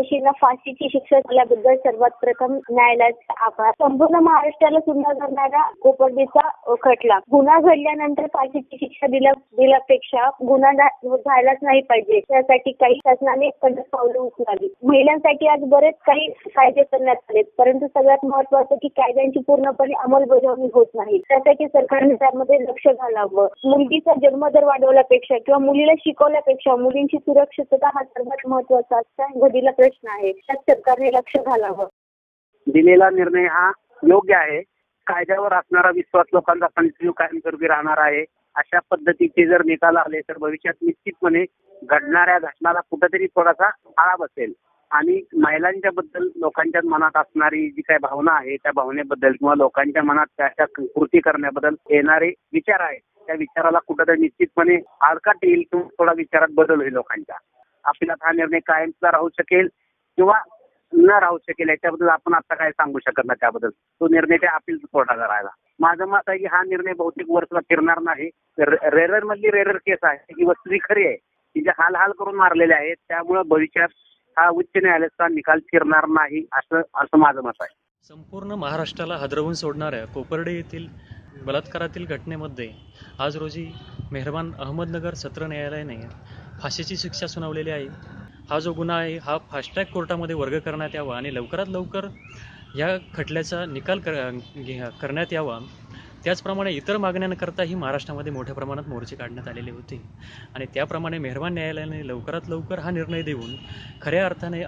दोषींना फाशीची शिक्षा झाल्याबद्दल सर्वात प्रथम न्यायालयाचे आभार. संपूर्ण महाराष्ट्राला सुन्न करणारा कोपर्डीचा खटला. गुन्हा घडल्यानंतर फाशीची शिक्षा दिल्यापेक्षा गुन्हा झालाच नाही पाहिजे, त्यासाठी काही शासनाने कडक पावले उचलावी. महिलांसाठी आज बरेच काही कायदे करण्यात आले, परंतु सगळ्यात महत्त्वाचं की कायद्यांची पूर्णपणे अंमलबजावणी होत नाही. त्यासाठी सरकारने त्यामध्ये लक्ष घालावं. मुलगीचा जन्मदर वाढवल्यापेक्षा किंवा मुलीला शिकवल्यापेक्षा मुलींची सुरक्षितता हा सर्वात महत्त्वाचा घडीला प्रश्न आहे. त्यात सरकारने लक्ष घालावं. दिलेला निर्णय हा योग्य आहे. कायद्यावर असणारा विश्वास लोकांचा कंटिन्यू कायमस्वरूपी राहणार आहे. अशा पद्धतीचे जर निकाल आले तर भविष्यात निश्चितपणे घडणाऱ्या घटनाला कुठेतरी थोडासा आळा बसेल आणि महिलांच्या बद्दल लोकांच्या मनात असणारी जी काही भावना आहे त्या भावनेबद्दल किंवा लोकांच्या मनात त्या कृती करण्याबद्दल येणारे विचार आहेत त्या विचाराला कुठेतरी निश्चितपणे आडकाट येईल किंवा थोडा विचारात बदल होईल लोकांच्या. आपल्याला हा निर्णय कायमचा राहू शकेल किंवा न राहू शकेल याच्याबद्दल आपण आता काय सांगू शकत नाही. त्याबद्दल तो निर्णय त्या अपील कोर्टात राहिला. माझं मत आहे की हा निर्णय बहुतेक वर्षाला फिरणार नाही. रेरर मधली रेरर केस आहे ही वस्तू खरी आहे, तिचे हाल करून मारलेले आहेत. त्यामुळे भविष्यात हा उच्च न्यायालयाचा निकाल फिरणार नाही असं माझं मत आहे. संपूर्ण महाराष्ट्राला हादरवून सोडणाऱ्या कोपर्डे येथील बलात्कारातील घटनेमध्ये आज रोजी मेहरबान अहमदनगर सत्र न्यायालयाने फाशीची शिक्षा सुनावलेली आहे. हा जो गुन्हा आहे हा फास्ट ट्रॅक कोर्टामध्ये वर्ग करण्यात यावा आणि लवकरात लवकर या खटल्याचा निकाल करण्यात यावा. त्याचप्रमाणे इतर मागण्यांकरताही महाराष्ट्रामध्ये मोठ्या प्रमाणात मोर्चे काढण्यात आलेले होते आणि त्याप्रमाणे मेहरबान न्यायालयाने लवकरात लवकर हा निर्णय देऊन खऱ्या अर्थाने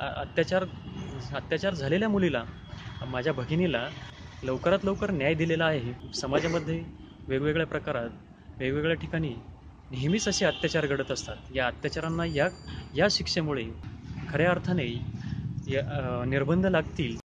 अत्याचार झालेल्या मुलीला, माझ्या भगिनीला लवकरात लवकर न्याय दिलेला आहे. समाजामध्ये वेगवेगळ्या प्रकारात वेगवेगळ्या ठिकाणी नेहमीच असे अत्याचार घडत असतात. या अत्याचारांना या शिक्षेमुळे खऱ्या अर्थाने निर्बंध लागतील